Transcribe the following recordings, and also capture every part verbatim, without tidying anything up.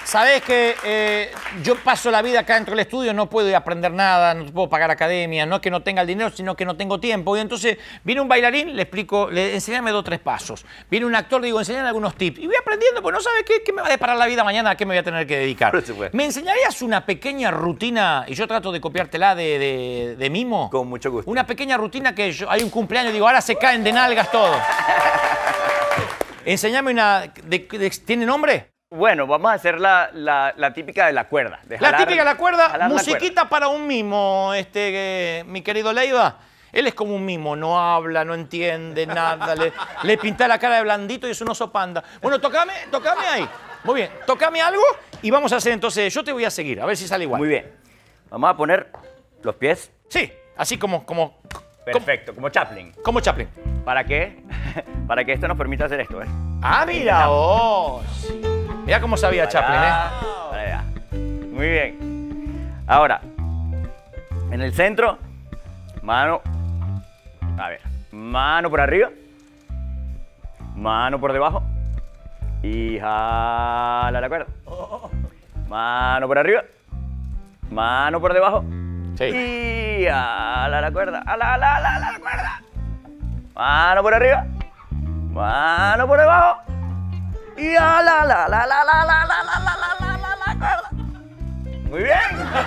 Sabés que eh, yo paso la vida acá dentro del estudio, no puedo ir a aprender nada, no puedo pagar academia, no es que no tenga el dinero, sino que no tengo tiempo. Y entonces viene un bailarín, le explico, le enseñame dos o tres pasos. Viene un actor, le digo, enseñame algunos tips. Y voy aprendiendo, pues no sabes qué, qué me va a deparar la vida mañana, a qué me voy a tener que dedicar. ¿Me enseñarías una pequeña rutina? Y yo trato de copiártela de, de, de mimo. Con mucho gusto. Una pequeña rutina que yo, hay un cumpleaños, digo, ahora se caen de nalgas todos. Enseñame una... De, de, ¿tiene nombre? Bueno, vamos a hacer la, la, la típica de la cuerda. De jalar, la típica de la cuerda, la musiquita cuerda. Para un mimo, este, eh, mi querido Leiva. Él es como un mimo, no habla, no entiende nada, le, le pinta la cara de blandito y es un oso panda. Bueno, tocame, tocame ahí. Muy bien, tocame algo y vamos a hacer entonces, yo te voy a seguir, a ver si sale igual. Muy bien. Vamos a poner los pies. Sí, así como... como Perfecto, como Chaplin. Como Chaplin. ¿Para qué? Para que esto nos permita hacer esto, ¿eh? Ah, mira vos. Mira cómo sabía para Chaplin, allá, ¿eh? Para allá. Muy bien. Ahora, en el centro, mano... A ver, mano por arriba, mano por debajo y jala la cuerda. Mano por arriba, mano por debajo sí. Y jala la cuerda. Ala, ala, ala, ala la cuerda. Mano por arriba, mano por debajo y jala la la la la la la la la la la la cuerda. Muy bien.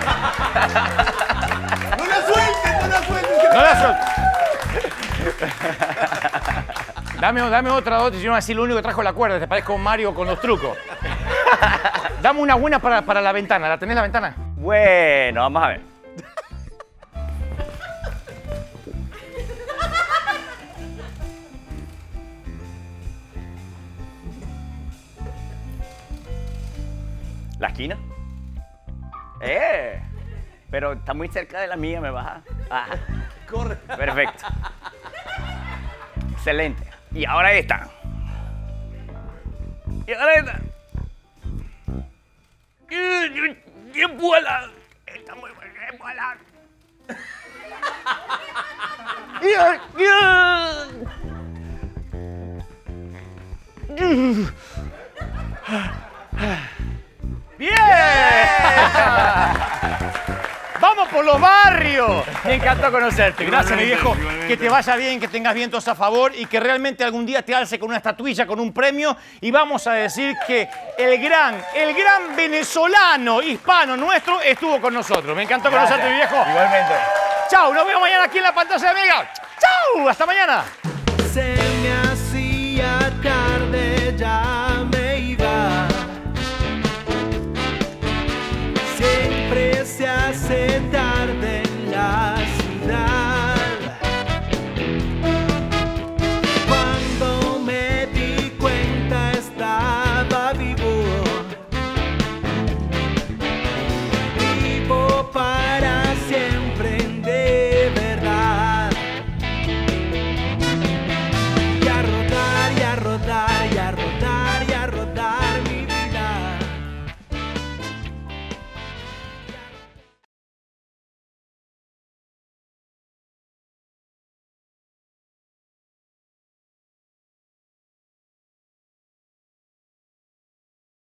No la sueltes, no la sueltes. No la sueltes. Dame, dame otra, otra, si no así lo único que trajo la cuerda, te parezco Mario con los trucos. Dame una buena para, para la ventana, ¿la tenés la ventana? Bueno, vamos a ver. ¿La esquina? ¡Eh! Pero está muy cerca de la mía, me baja. Ah. Corre. Perfecto. Excelente. Y ahora esta. Y ahora esta. ¡Qué vuela! Está muy buena, ¡qué vuela! ¡Bien! ¡Vamos por los barrios! Me encantó conocerte. Gracias, mi viejo. Que te vaya bien, que tengas vientos a favor y que realmente algún día te alce con una estatuilla, con un premio. Y vamos a decir que el gran, el gran venezolano hispano nuestro estuvo con nosotros. Me encantó conocerte, mi viejo. Igualmente. Chau, nos vemos mañana aquí en la pantalla de Mega. Chau, hasta mañana.